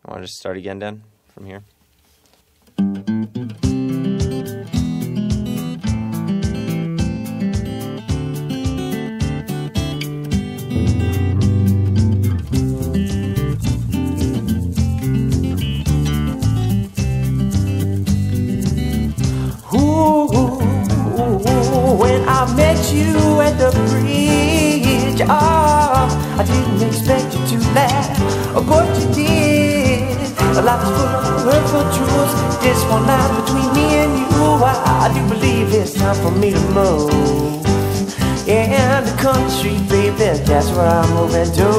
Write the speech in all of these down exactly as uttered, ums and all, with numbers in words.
I want to just start again, Dan, from here. I met you at the bridge. Oh, I didn't expect you to laugh, but you did. Life is full of hurtful truths. This one line between me and you. I, I do believe it's time for me to move. Yeah, the country, baby, that's where I'm moving to.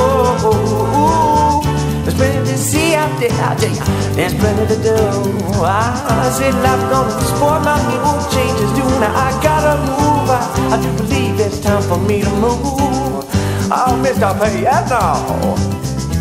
There's plenty to see out there, I tell ya. There's plenty to do. I said life gonna spoil my mood. Changes do now, I gotta move. I, I do believe it's time for me to move. Oh, Mister Piano.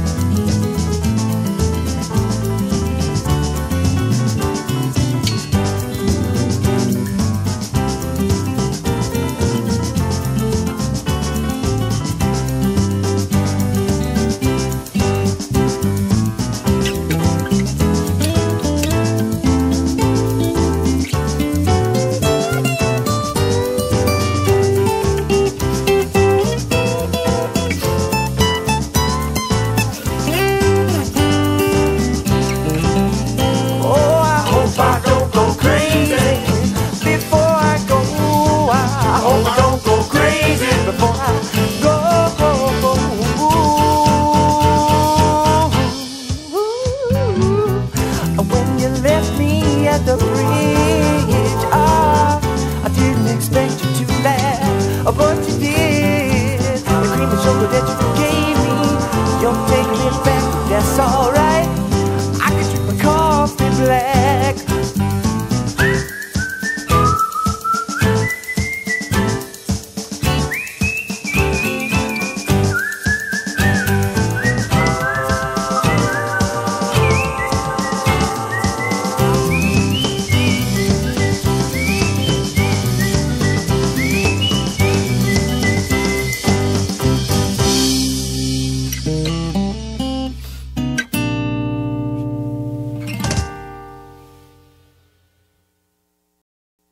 The bridge, ah, I didn't expect you to laugh, but you did. The cream and sugar that you gave me, you're taking it back, that's alright. I could drink my coffee black.